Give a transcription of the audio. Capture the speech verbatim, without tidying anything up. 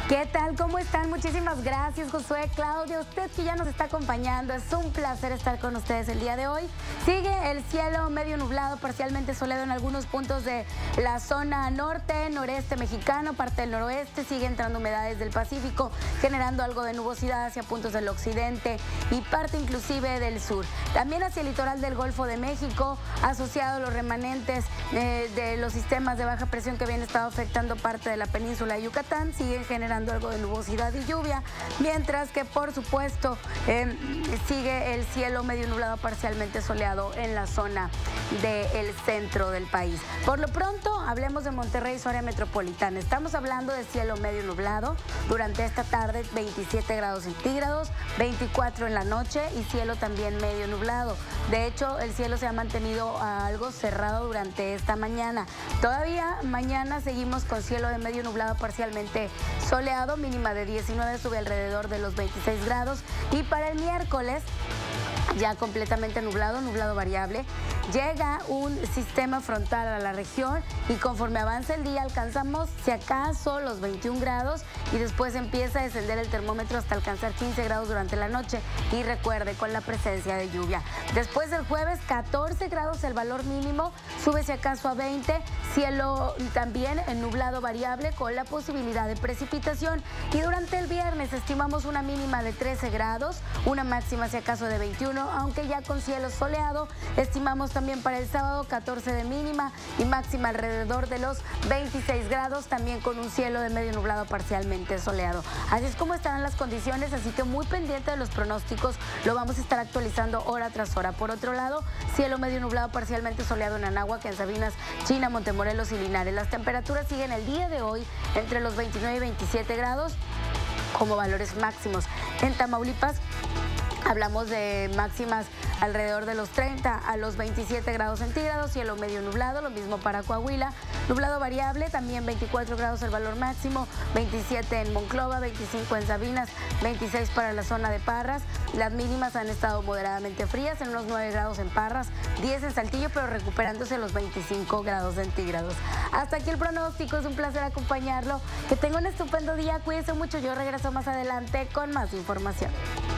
¿Qué tal? ¿Cómo están? Muchísimas gracias, Josué, Claudia, usted que ya nos está acompañando. Es un placer estar con ustedes el día de hoy. Sigue el cielo medio nublado, parcialmente soleado en algunos puntos de la zona norte, noreste mexicano, parte del noroeste. Sigue entrando humedades del Pacífico, generando algo de nubosidad hacia puntos del occidente y parte inclusive del sur. También hacia el litoral del Golfo de México, asociado a los remanentes eh, de los sistemas de baja presión que habían estado afectando parte de la península de Yucatán, siguen generando algo de nubosidad y lluvia, mientras que por supuesto eh, sigue el cielo medio nublado parcialmente soleado en la zona del centro del país. Por lo pronto, hablemos de Monterrey y su área metropolitana. Estamos hablando de cielo medio nublado durante esta tarde, veintisiete grados centígrados, veinticuatro en la noche y cielo también medio nublado. De hecho, el cielo se ha mantenido algo cerrado durante esta mañana. Todavía mañana seguimos con cielo de medio nublado parcialmente soleado, mínima de diecinueve, sube alrededor de los veintiséis grados. Y para el miércoles, ya completamente nublado, nublado variable, llega un sistema frontal a la región y conforme avanza el día alcanzamos si acaso los veintiún grados y después empieza a descender el termómetro hasta alcanzar quince grados durante la noche y recuerde, con la presencia de lluvia. Después del jueves, catorce grados el valor mínimo, sube si acaso a veinte, cielo también en nublado variable con la posibilidad de precipitación, y durante el viernes estimamos una mínima de trece grados, una máxima si acaso de veintiuno, aunque ya con cielo soleado. Estimamos también para el sábado catorce de mínima y máxima alrededor de los veintiséis grados, también con un cielo de medio nublado parcialmente soleado. Así es como estarán las condiciones, así que muy pendiente de los pronósticos, lo vamos a estar actualizando hora tras hora. Por otro lado, cielo medio nublado parcialmente soleado en Anáhuac, en Sabinas, China, Montemorelos y Linares. Las temperaturas siguen el día de hoy entre los veintinueve y veintisiete grados como valores máximos. En Tamaulipas hablamos de máximas alrededor de los treinta a los veintisiete grados centígrados, cielo medio nublado, lo mismo para Coahuila, nublado variable, también veinticuatro grados el valor máximo, veintisiete en Monclova, veinticinco en Sabinas, veintiséis para la zona de Parras. Las mínimas han estado moderadamente frías, en unos nueve grados en Parras, diez en Saltillo, pero recuperándose los veinticinco grados centígrados. Hasta aquí el pronóstico, es un placer acompañarlo. Que tenga un estupendo día, cuídese mucho, yo regreso más adelante con más información.